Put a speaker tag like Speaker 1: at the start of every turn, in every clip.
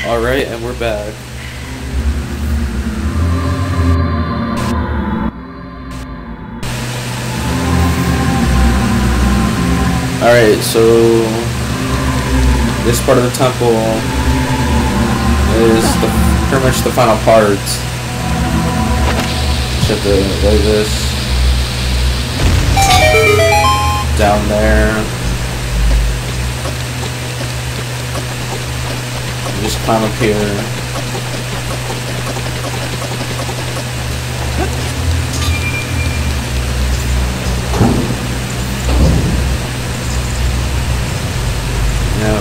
Speaker 1: Alright, and we're back. Alright, so this part of the temple is pretty much the final part. Just have to lay this down there. Just climb up here. Yeah.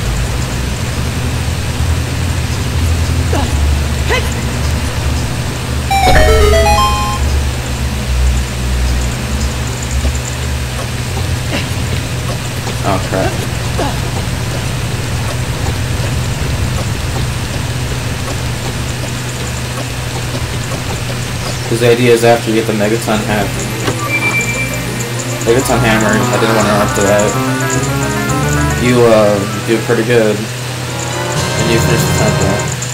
Speaker 1: Oh crap. Because the idea is after you get the Megaton Hammer, I didn't want to run up to that. You do pretty good, and you finish the temple.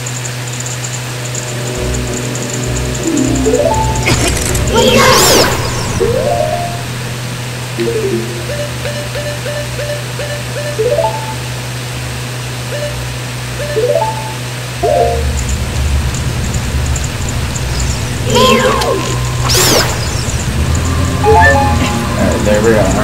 Speaker 1: Alright, there we are.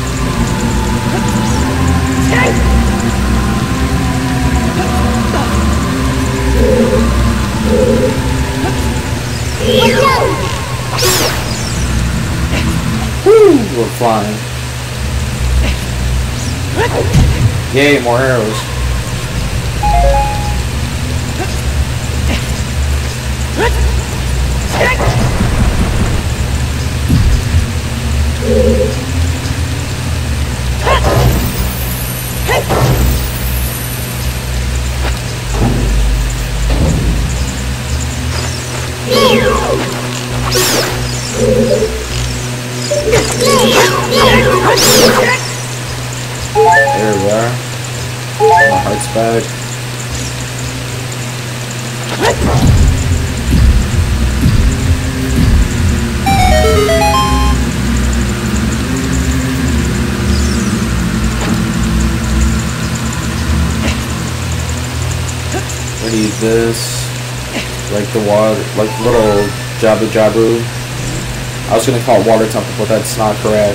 Speaker 1: Woo! We're flying. Yay, more arrows. There we are. My heart's back. I need this. Like the water, like little Jabu Jabu. I was gonna call it water temple, but that's not correct.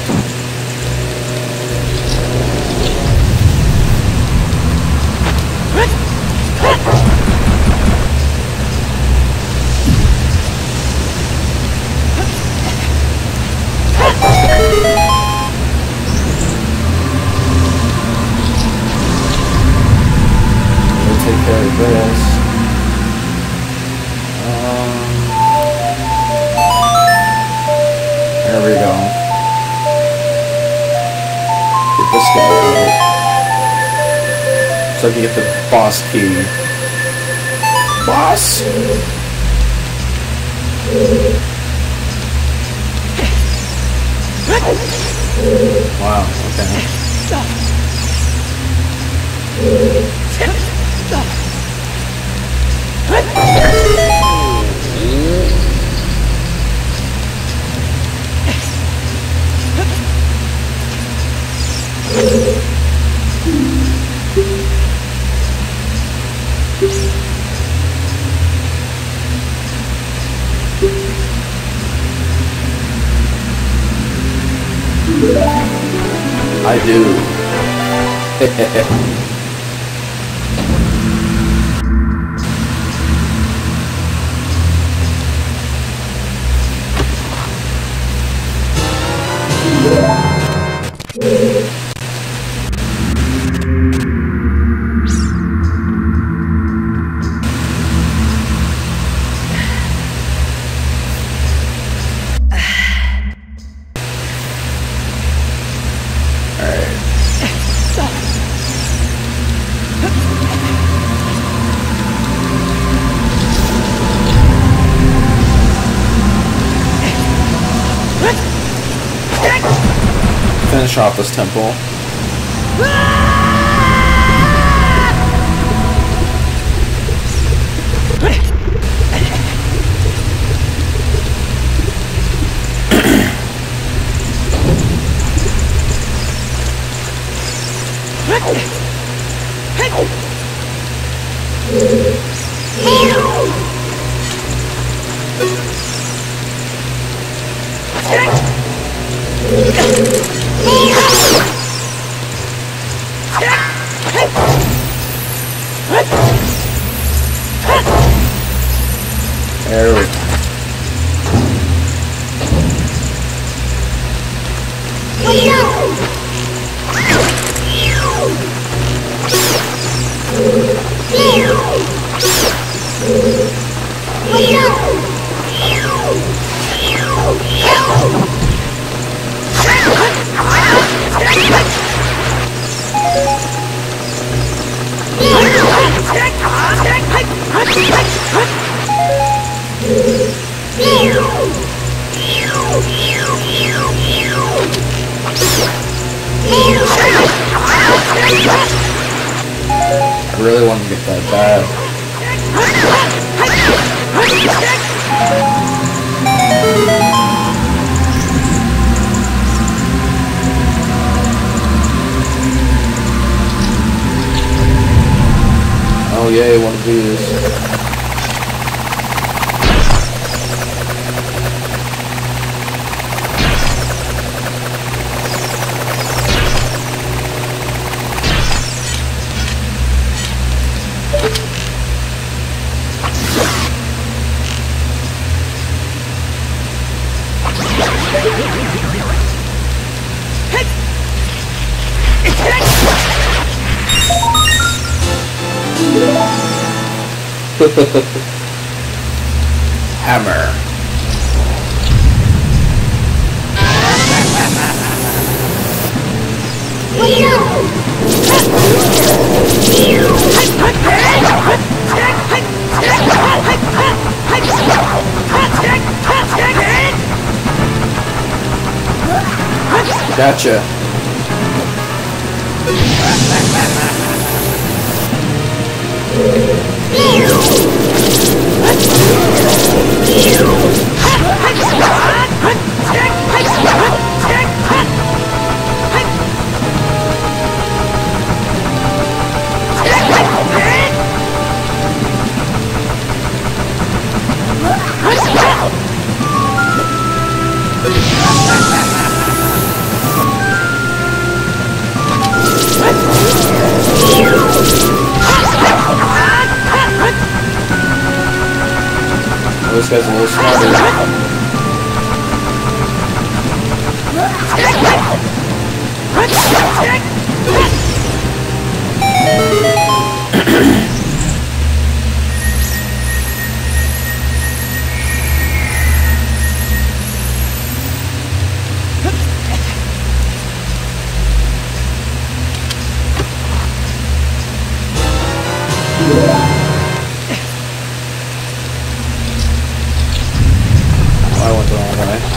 Speaker 1: We'll take care of this. There we go. Get this guy out. So I can get the boss key. Boss! Wow, okay. I do. Finish off this temple. There we go. I really want to get that bad. Oh yay, one of these. Hammer. Gotcha. This guy's a little smarter. I went the wrong way.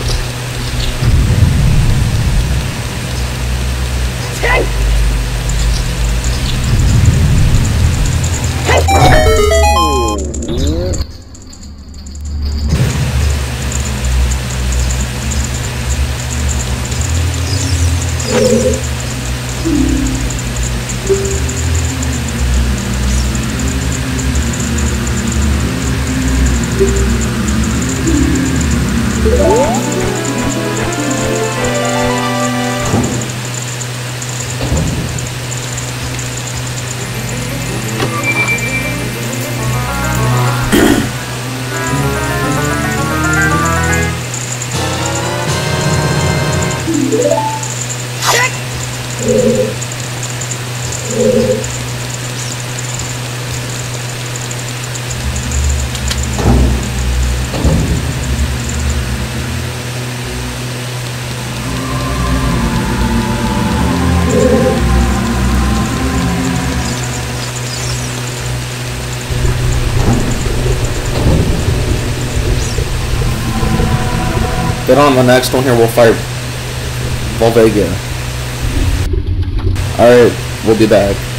Speaker 1: Then on the next one here, we'll fight Volvega. Alright, we'll be back.